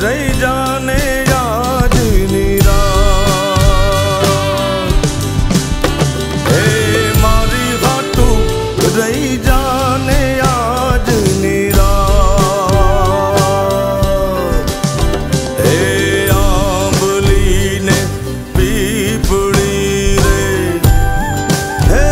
रही जाने आज नीरा हे मारी हाटू रही जाने आज नीरा हे आंबली ने पीपड़ी रे हे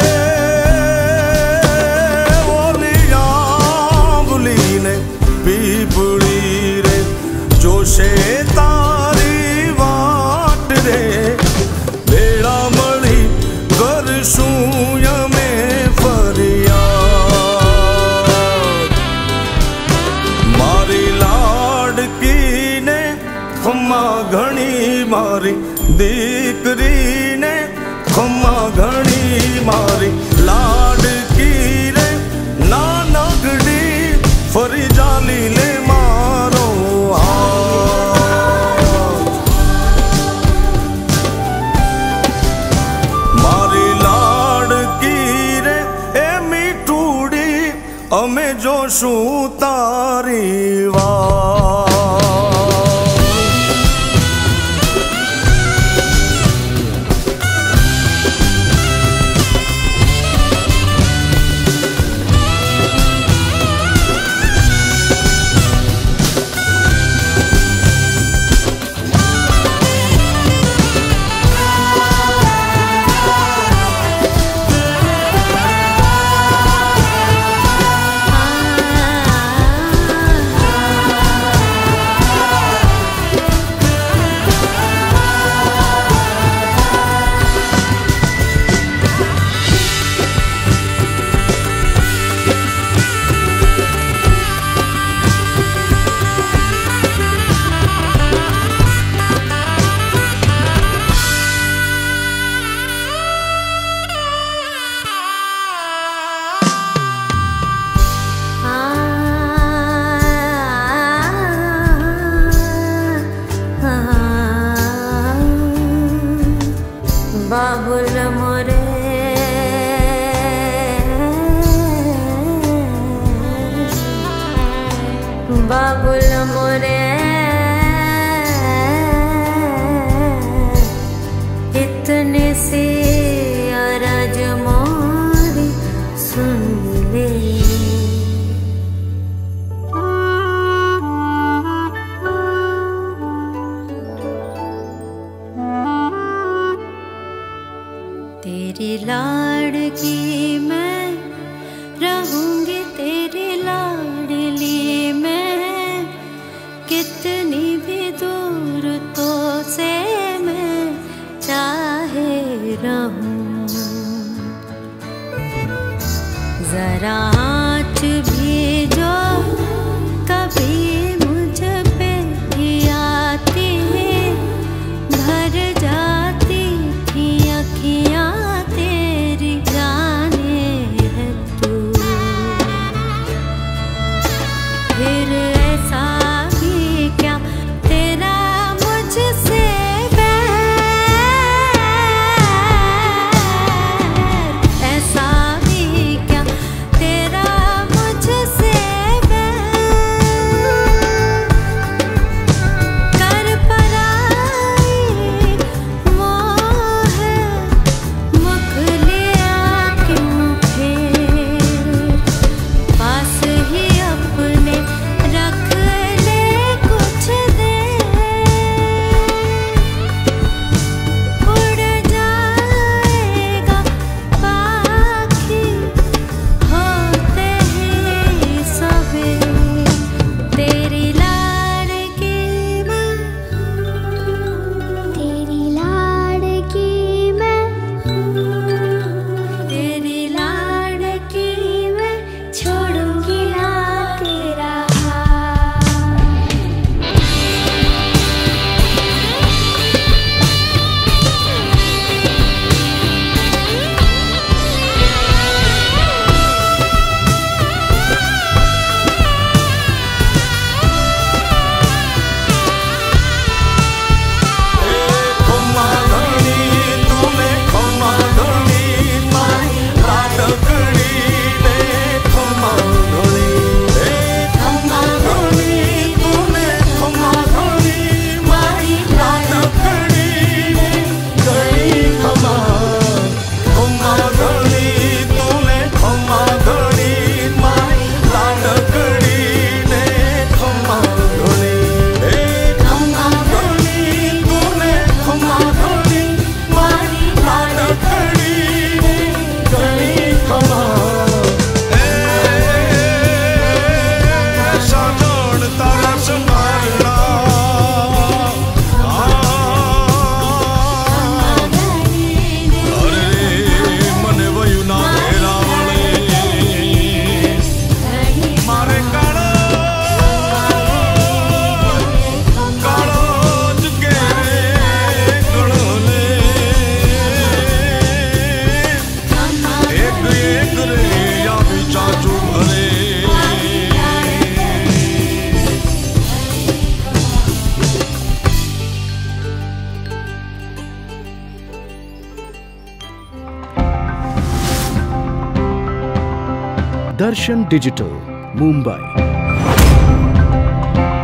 ओली आंबली ने पीपड़ी रे जोशे तारी वाट रे बेड़ा मળી करशूं यमे फरियाद मारी लाडकी ने खम्मा घणी मारी दीकरी ने खम्मा घणी मारी लाडकी रे नानकड़ी फरी जाली ले मारो मारी लाडकी रे ए मीठूड़ी अमे जोशू तारी वात बाबुल मोरे बाबुल मोरे इतने से अरज मोरी सुन ले तेरी लाडकी मैं रहूंगी तेरी लाडली मैं कितनी भी दूर तो से मैं चाहे रहूं जरा आँच भी जो कभी मुझ पे ही आती भर जाती थी अखियाँ तेरी जाने है तू फिर ऐसा भी क्या तेरा मुझसे बैर ऐसा भी क्या तेरा दर्शन डिजिटल, मुंबई।